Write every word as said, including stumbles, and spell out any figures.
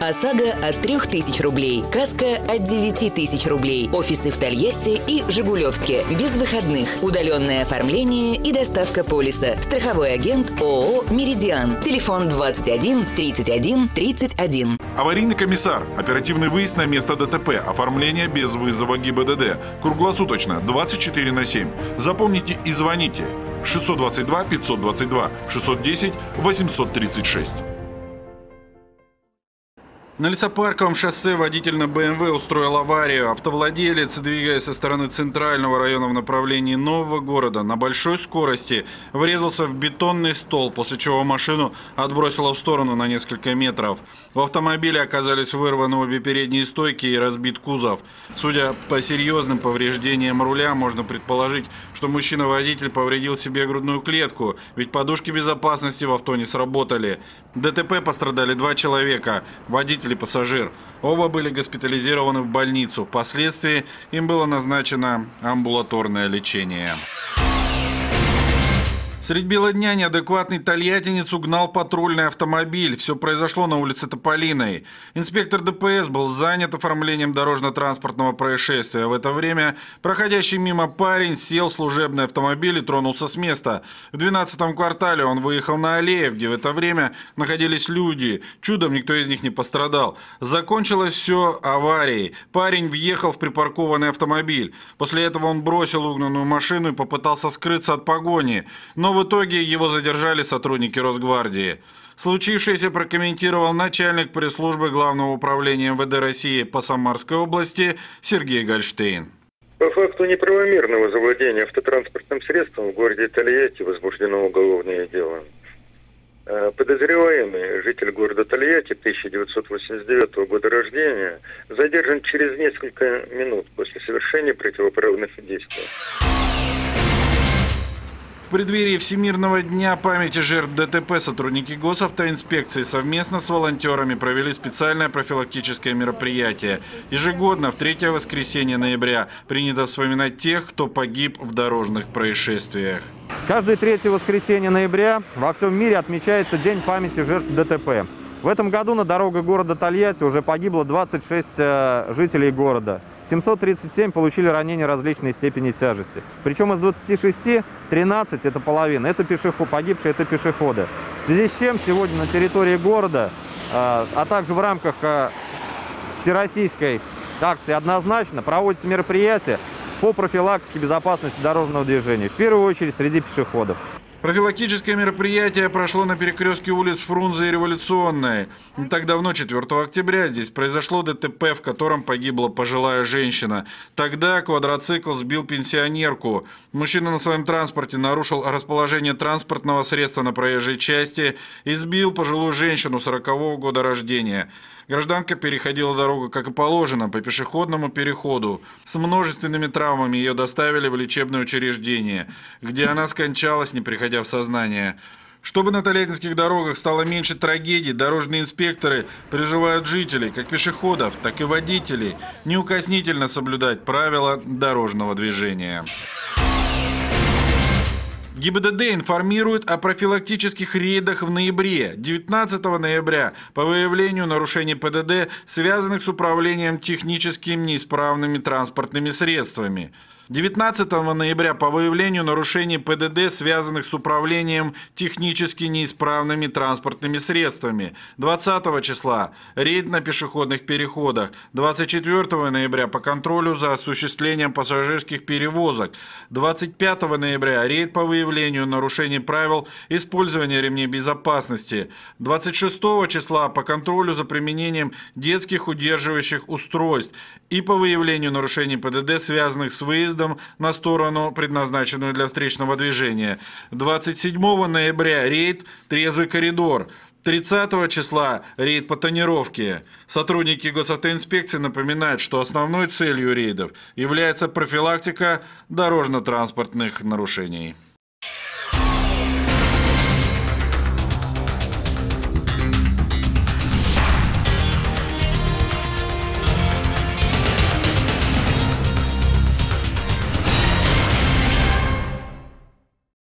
ОСАГО от трёх тысяч рублей, Каска от девяти тысяч рублей, офисы в Тольятти и Жигулевске, без выходных, удаленное оформление и доставка полиса. Страховой агент ООО «Меридиан». Телефон двадцать один тридцать один тридцать один. Аварийный комиссар. Оперативный выезд на место ДТП. Оформление без вызова ГИБДД. Круглосуточно, двадцать четыре на семь. Запомните и звоните. шестьсот двадцать два пятьсот двадцать два, шестьсот десять восемьсот тридцать шесть. На Лесопарковом шоссе водитель на бэ эм вэ устроил аварию. Автовладелец, двигаясь со стороны центрального района в направлении Нового города на большой скорости, врезался в бетонный столб, после чего машину отбросило в сторону на несколько метров. В автомобиле оказались вырваны обе передние стойки и разбит кузов. Судя по серьезным повреждениям руля, можно предположить, что мужчина-водитель повредил себе грудную клетку, ведь подушки безопасности в авто не сработали. В ДТП пострадали два человека – водитель и пассажир. Оба были госпитализированы в больницу. Впоследствии им было назначено амбулаторное лечение. Средь бела дня неадекватный тольяттинец угнал патрульный автомобиль. Все произошло на улице Тополиной. Инспектор дэ пэ эс был занят оформлением дорожно-транспортного происшествия. В это время проходящий мимо парень сел в служебный автомобиль и тронулся с места. В двенадцатом квартале он выехал на Аллеев, где в это время находились люди. Чудом никто из них не пострадал. Закончилось все аварией. Парень въехал в припаркованный автомобиль. После этого он бросил угнанную машину и попытался скрыться от погони. Но в итоге его задержали сотрудники Росгвардии. Случившееся прокомментировал начальник пресс-службы Главного управления эм вэ дэ России по Самарской области Сергей Гольштейн. По факту неправомерного завладения автотранспортным средством в городе Тольятти возбуждено уголовное дело. Подозреваемый, житель города Тольятти, тысяча девятьсот восемьдесят девятого года рождения, задержан через несколько минут после совершения противоправных действий. В преддверии Всемирного дня памяти жертв дэ тэ пэ сотрудники госавтоинспекции совместно с волонтерами провели специальное профилактическое мероприятие. Ежегодно в третье воскресенье ноября принято вспоминать тех, кто погиб в дорожных происшествиях. Каждое третье воскресенье ноября во всем мире отмечается День памяти жертв дэ тэ пэ. В этом году на дорогах города Тольятти уже погибло двадцать шесть жителей города. семьсот тридцать семь получили ранения различной степени тяжести. Причем из двадцати шести тринадцать, это половина, это пешеход, погибшие это пешеходы. В связи с чем сегодня на территории города, а также в рамках всероссийской акции «Однозначно» проводятся мероприятия по профилактике безопасности дорожного движения, в первую очередь среди пешеходов. Профилактическое мероприятие прошло на перекрестке улиц Фрунзе и Революционной. Не так давно, четвёртого октября, здесь произошло дэ тэ пэ, в котором погибла пожилая женщина. Тогда квадроцикл сбил пенсионерку. Мужчина на своем транспорте нарушил расположение транспортного средства на проезжей части и сбил пожилую женщину сорокового года рождения. Гражданка переходила дорогу, как и положено, по пешеходному переходу. С множественными травмами ее доставили в лечебное учреждение, где она скончалась, не приходя в сознание. Чтобы на тольяттинских дорогах стало меньше трагедий, дорожные инспекторы призывают жителей, как пешеходов, так и водителей, неукоснительно соблюдать правила дорожного движения. ГИБДД информирует о профилактических рейдах в ноябре. девятнадцатого ноября по выявлению нарушений пэ дэ дэ, связанных с управлением технически неисправными транспортными средствами. девятнадцатого ноября по выявлению нарушений пэ дэ дэ, связанных с управлением технически неисправными транспортными средствами. двадцатого числа рейд на пешеходных переходах. двадцать четвёртого ноября по контролю за осуществлением пассажирских перевозок. двадцать пятого ноября рейд по выявлению нарушений правил использования ремней безопасности. двадцать шестого числа по контролю за применением детских удерживающих устройств и по выявлению нарушений пэ дэ дэ, связанных с выездом на сторону, предназначенную для встречного движения. двадцать седьмого ноября рейд «Трезвый коридор». тридцатого числа рейд по тонировке. Сотрудники госавтоинспекции напоминают, что основной целью рейдов является профилактика дорожно-транспортных нарушений.